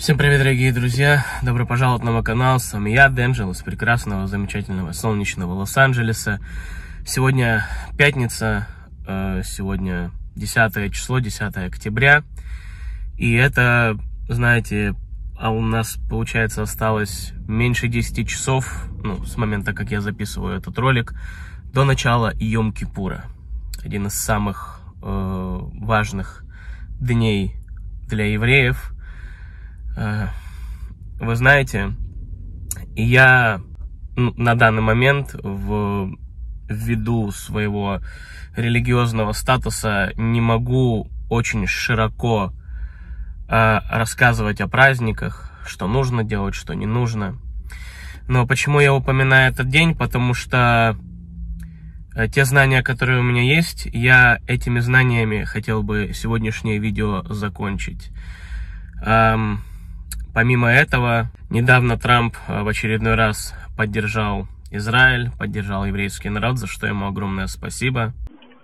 Всем привет, дорогие друзья! Добро пожаловать на мой канал. С вами я, Денджел, из прекрасного, замечательного, солнечного Лос-Анджелеса. Сегодня пятница, сегодня 10 число, 10 октября. И это, знаете, у нас, получается, осталось меньше 10 часов, с момента, как я записываю этот ролик, до начала Йом-Кипура. Один из самых важных дней для евреев. Вы знаете, я на данный момент ввиду своего религиозного статуса не могу очень широко рассказывать о праздниках, что нужно делать, что не нужно. Но почему я упоминаю этот день? Потому что те знания, которые у меня есть, я этими знаниями хотел бы сегодняшнее видео закончить. Помимо этого, недавно Трамп в очередной раз поддержал Израиль, поддержал еврейский народ, за что ему огромное спасибо.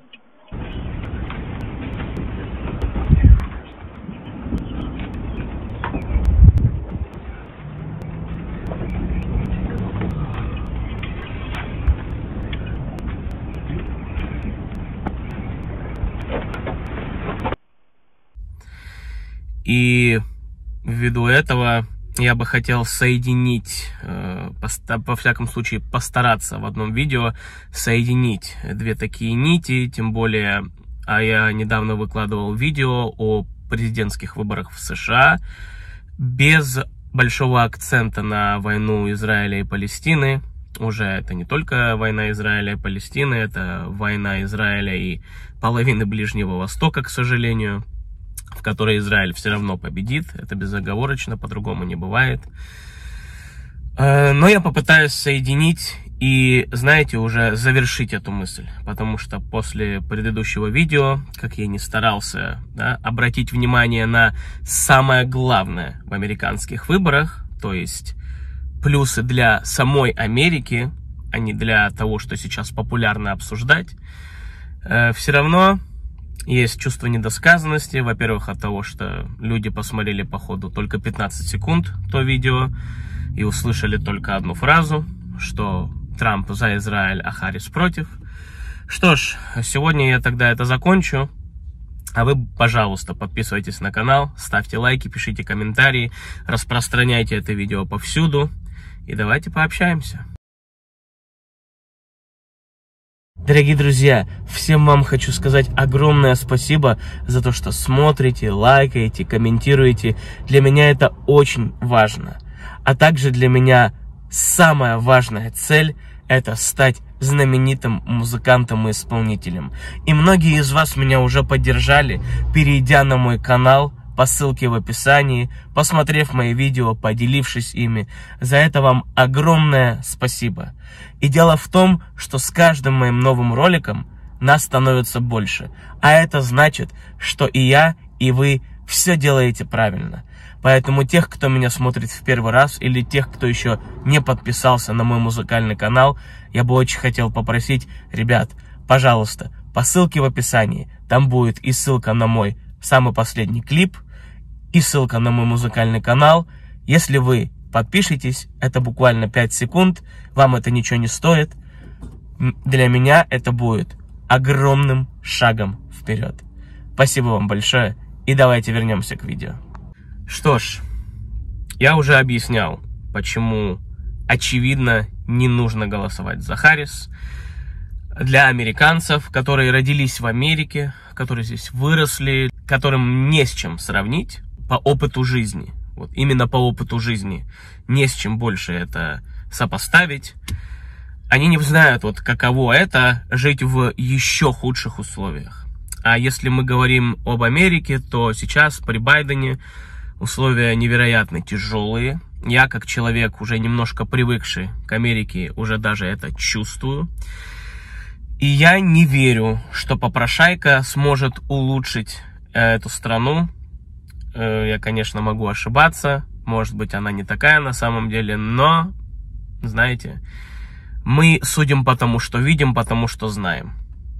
И ввиду этого я бы хотел соединить, во всяком случае постараться в одном видео соединить две такие нити, тем более, я недавно выкладывал видео о президентских выборах в США без большого акцента на войну Израиля и Палестины. Уже это не только война Израиля и Палестины, это война Израиля и половины Ближнего Востока, к сожалению, в которой Израиль все равно победит. Это безоговорочно, по-другому не бывает. Но я попытаюсь соединить и, знаете, уже завершить эту мысль. Потому что после предыдущего видео, как я не старался обратить внимание на самое главное в американских выборах, то есть плюсы для самой Америки, а не для того, что сейчас популярно обсуждать, все равно есть чувство недосказанности. Во-первых, от того, что люди посмотрели по ходу только 15 секунд то видео и услышали только одну фразу, что Трамп за Израиль, а Харрис против. Что ж, сегодня я тогда это закончу. А вы, пожалуйста, подписывайтесь на канал, ставьте лайки, пишите комментарии, распространяйте это видео повсюду. И давайте пообщаемся. Дорогие друзья, всем вам хочу сказать огромное спасибо за то, что смотрите, лайкаете, комментируете. Для меня это очень важно. А также для меня самая важная цель – это стать знаменитым музыкантом и исполнителем. И многие из вас меня уже поддержали, перейдя на мой канал по ссылке в описании, посмотрев мои видео, поделившись ими. За это вам огромное спасибо. И дело в том, что с каждым моим новым роликом нас становится больше. А это значит, что и я, и вы все делаете правильно. Поэтому тех, кто меня смотрит в первый раз, или тех, кто еще не подписался на мой музыкальный канал, я бы очень хотел попросить, ребят, пожалуйста, по ссылке в описании, там будет и ссылка на мой самый последний клип, и ссылка на мой музыкальный канал. Если вы подпишитесь, это буквально 5 секунд, вам это ничего не стоит. Для меня это будет огромным шагом вперед. Спасибо вам большое, и давайте вернемся к видео. Что ж, я уже объяснял, почему, очевидно, не нужно голосовать за Харрис. Для американцев, которые родились в Америке, которые здесь выросли, которым не с чем сравнить по опыту жизни. Вот именно по опыту жизни не с чем больше это сопоставить. Они не знают, каково это жить в еще худших условиях. А если мы говорим об Америке, то сейчас при Байдене условия невероятно тяжелые. Я, как человек, уже немножко привыкший к Америке, уже даже это чувствую. И я не верю, что попрошайка сможет улучшить эту страну. Я, конечно, могу ошибаться. Может быть, она не такая на самом деле. Но, знаете, мы судим потому, что видим, потому что знаем.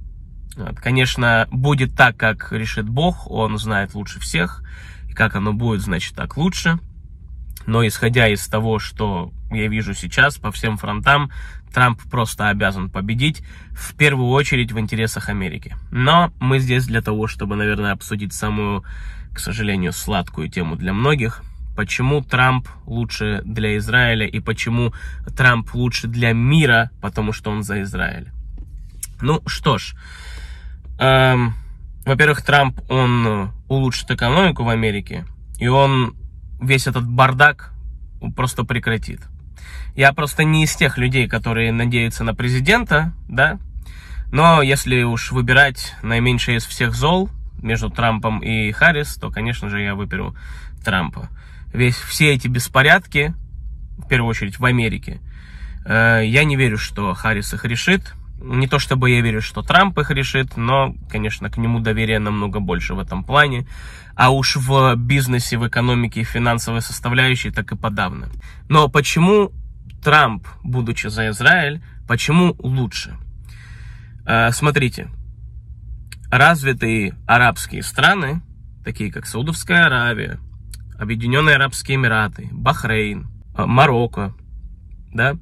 Конечно, будет так, как решит Бог. Он знает лучше всех. И как оно будет, значит, так лучше. Но исходя из того, что я вижу сейчас по всем фронтам, Трамп просто обязан победить, в первую очередь в интересах Америки. Но мы здесь для того, чтобы, наверное, обсудить самую, к сожалению, сладкую тему для многих. Почему Трамп лучше для Израиля и почему Трамп лучше для мира, потому что он за Израиль. Ну что ж, во-первых, Трамп, он улучшит экономику в Америке, и он весь этот бардак просто прекратит. Я просто не из тех людей, которые надеются на президента, да, но если уж выбирать наименьшее из всех зол между Трампом и Харрис, то, конечно же, я выберу Трампа. Все эти беспорядки, в первую очередь в Америке, я не верю, что Харрис их решит. Не то чтобы я верю, что Трамп их решит, но, конечно, к нему доверия намного больше в этом плане. А уж в бизнесе, в экономике и финансовой составляющей так и подавно. Но почему Трамп, будучи за Израиль, почему лучше? Смотрите, развитые арабские страны, такие как Саудовская Аравия, Объединенные Арабские Эмираты, Бахрейн, Марокко, да,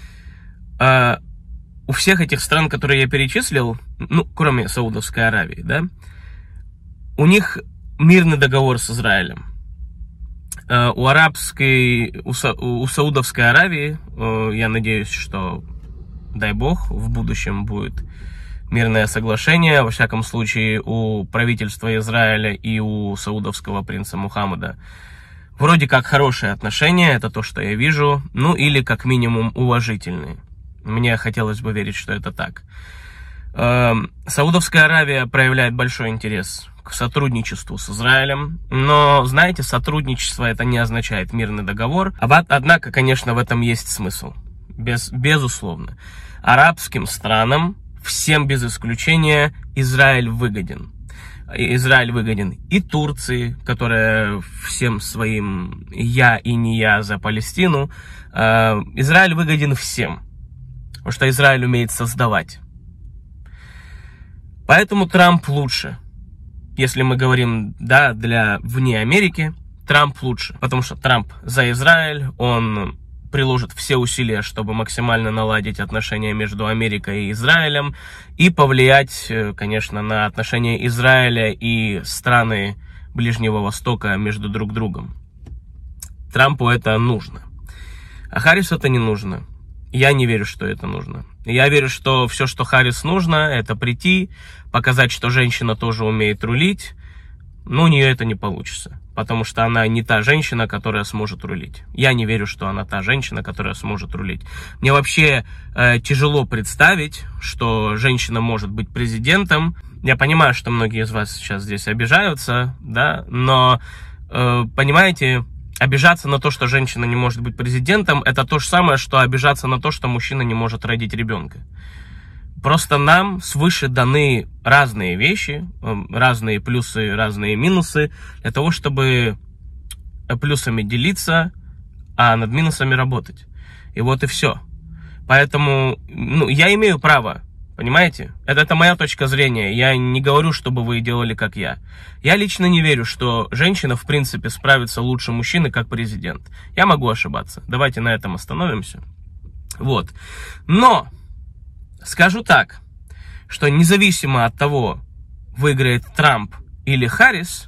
у всех этих стран, которые я перечислил, ну, кроме Саудовской Аравии, да, у них мирный договор с Израилем. У Саудовской Аравии, я надеюсь, что, дай бог, в будущем будет мирное соглашение. Во всяком случае, у правительства Израиля и у саудовского принца Мухаммада вроде как хорошие отношения, это то, что я вижу, ну или как минимум уважительные. Мне хотелось бы верить, что это так. Саудовская Аравия проявляет большой интерес к сотрудничеству с Израилем, но, знаете, сотрудничество это не означает мирный договор. Однако, конечно, в этом есть смысл, безусловно. Арабским странам, всем без исключения, Израиль выгоден. Израиль выгоден и Турции, которая всем своим я и не я за Палестину. Израиль выгоден всем. Потому что Израиль умеет создавать. Поэтому Трамп лучше. Если мы говорим, да, для вне Америки, Трамп лучше. Потому что Трамп за Израиль, он приложит все усилия, чтобы максимально наладить отношения между Америкой и Израилем и повлиять, конечно, на отношения Израиля и страны Ближнего Востока между друг другом. Трампу это нужно. А Харрису это не нужно. Я не верю, что это нужно. Я верю, что все, что Харрис нужно, это прийти, показать, что женщина тоже умеет рулить. Но у нее это не получится. Потому что она не та женщина, которая сможет рулить. Я не верю, что она та женщина, которая сможет рулить. Мне вообще тяжело представить, что женщина может быть президентом. Я понимаю, что многие из вас сейчас здесь обижаются, да, но, понимаете, обижаться на то, что женщина не может быть президентом, это то же самое, что обижаться на то, что мужчина не может родить ребенка. Просто нам свыше даны разные вещи, разные плюсы, разные минусы, для того, чтобы плюсами делиться, а над минусами работать. И вот и все. Поэтому, ну, я имею право, понимаете? Это моя точка зрения. Я не говорю, чтобы вы делали как я. Я лично не верю, что женщина, в принципе, справится лучше мужчины, как президент. Я могу ошибаться. Давайте на этом остановимся. Вот. Но скажу так, что независимо от того, выиграет Трамп или Харрис,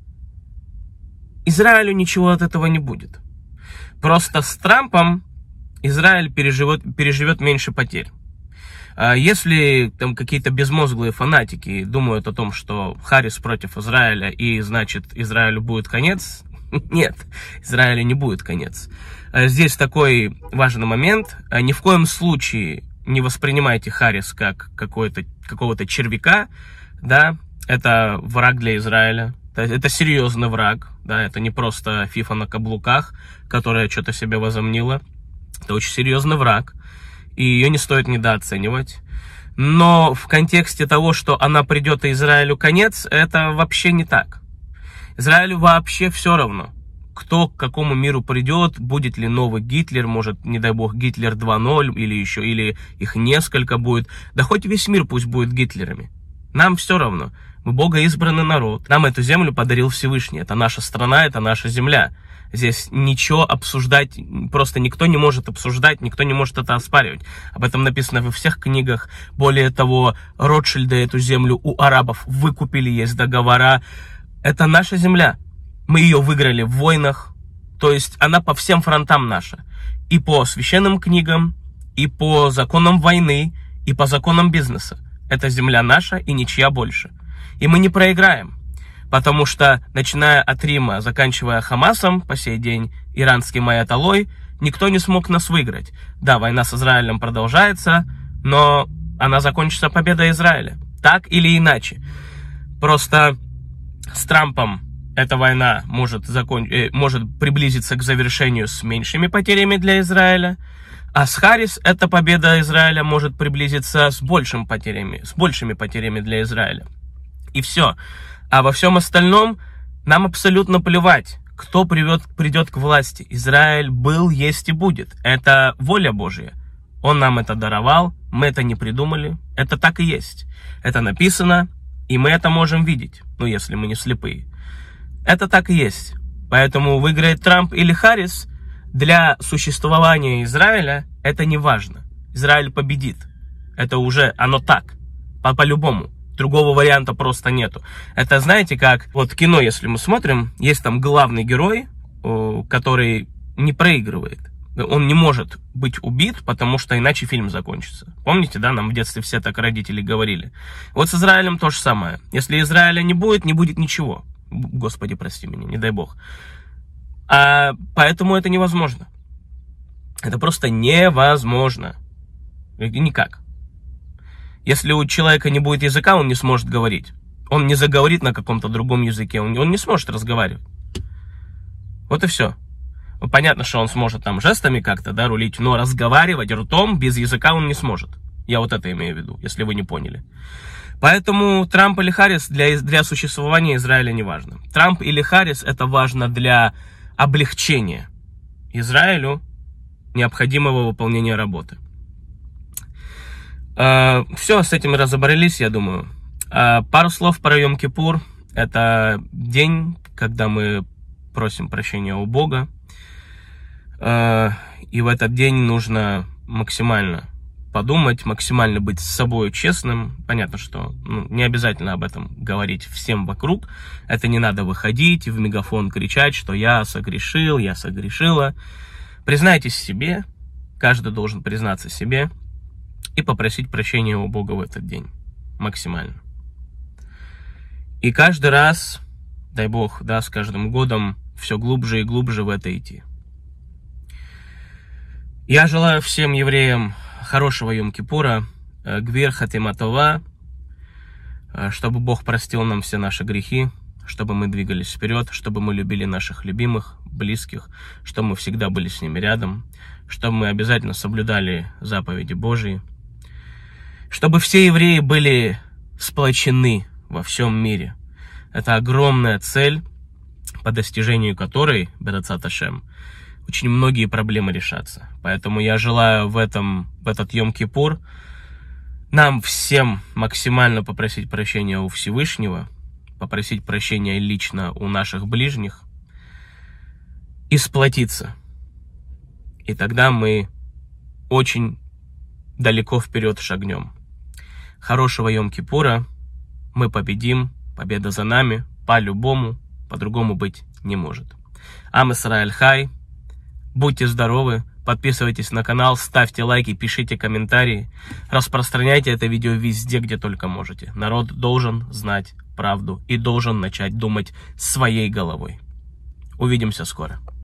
Израилю ничего от этого не будет. Просто с Трампом Израиль переживет меньше потерь. Если там какие-то безмозглые фанатики думают о том, что Харрис против Израиля и, значит, Израилю будет конец, нет, Израилю не будет конец. Здесь такой важный момент. Ни в коем случае не воспринимайте Харрис как какого-то червяка, да, это враг для Израиля, это серьезный враг, да, это не просто фифа на каблуках, которая что-то себе возомнила, это очень серьезный враг, и ее не стоит недооценивать. Но в контексте того, что она придет, и Израилю конец, это вообще не так. Израилю вообще все равно, кто к какому миру придет, будет ли новый Гитлер, может, не дай бог, Гитлер 2.0, или их несколько будет. Да хоть весь мир пусть будет Гитлерами. Нам все равно. Мы богоизбранный народ. Нам эту землю подарил Всевышний. Это наша страна, это наша земля. Здесь ничего обсуждать, просто никто не может обсуждать, никто не может это оспаривать. Об этом написано во всех книгах. Более того, Ротшильды эту землю у арабов выкупили, есть договора. Это наша земля. Мы ее выиграли в войнах, то есть она по всем фронтам наша. И по священным книгам, и по законам войны, и по законам бизнеса. Эта земля наша и ничья больше. И мы не проиграем. Потому что, начиная от Рима, заканчивая Хамасом по сей день, иранским аятоллой, никто не смог нас выиграть. Да, война с Израилем продолжается, но она закончится победой Израиля. Так или иначе. Просто с Трампом эта война может приблизиться к завершению с меньшими потерями для Израиля, а с Харрис эта победа Израиля может приблизиться с большими потерями для Израиля. И все. А во всем остальном нам абсолютно плевать, кто придет к власти. Израиль был, есть и будет. Это воля Божья. Он нам это даровал, мы это не придумали. Это так и есть. Это написано, и мы это можем видеть. Ну, если мы не слепые. Это так и есть. Поэтому выиграет Трамп или Харрис, для существования Израиля это не важно. Израиль победит. Это уже оно так. По-любому. Другого варианта просто нету. Это, знаете, как вот кино, если мы смотрим, есть там главный герой, который не проигрывает. Он не может быть убит, потому что иначе фильм закончится. Помните, да, нам в детстве все так родители говорили. Вот с Израилем то же самое. Если Израиля не будет ничего. Господи, прости меня, не дай бог. Поэтому это невозможно. Это просто невозможно. Никак. Если у человека не будет языка, он не сможет говорить. Он не заговорит на каком-то другом языке, он не сможет разговаривать. Вот и все. Понятно, что он сможет там жестами как-то, да, рулить, но разговаривать ртом без языка он не сможет. Я вот это имею в виду, если вы не поняли. Поэтому Трамп или Харрис для существования Израиля не важно. Трамп или Харрис это важно для облегчения Израилю необходимого выполнения работы. Все, с этим разобрались, я думаю. Пару слов про Йом-Кипур. Это день, когда мы просим прощения у Бога. И в этот день нужно максимально подумать, максимально быть с собой честным. Понятно, что не обязательно об этом говорить всем вокруг. Это не надо выходить и в мегафон кричать, что я согрешил, я согрешила. Признайтесь себе, каждый должен признаться себе и попросить прощения у Бога в этот день. Максимально. И каждый раз, дай Бог, да, с каждым годом все глубже и глубже в это идти. Я желаю всем евреям хорошего Йом-Кипура, гвир хатима това, чтобы Бог простил нам все наши грехи, чтобы мы двигались вперед, чтобы мы любили наших любимых, близких, чтобы мы всегда были с ними рядом, чтобы мы обязательно соблюдали заповеди Божьи, чтобы все евреи были сплочены во всем мире. Это огромная цель, по достижению которой, б'рацат Ашем, очень многие проблемы решатся. Поэтому я желаю в этот Йом-Кипур нам всем максимально попросить прощения у Всевышнего, попросить прощения лично у наших ближних и сплотиться. И тогда мы очень далеко вперед шагнем. Хорошего Йом-Кипура. Мы победим. Победа за нами. По-любому. По-другому быть не может. Ам Исраэль Хай. Будьте здоровы. Подписывайтесь на канал. Ставьте лайки. Пишите комментарии. Распространяйте это видео везде, где только можете. Народ должен знать правду. И должен начать думать своей головой. Увидимся скоро.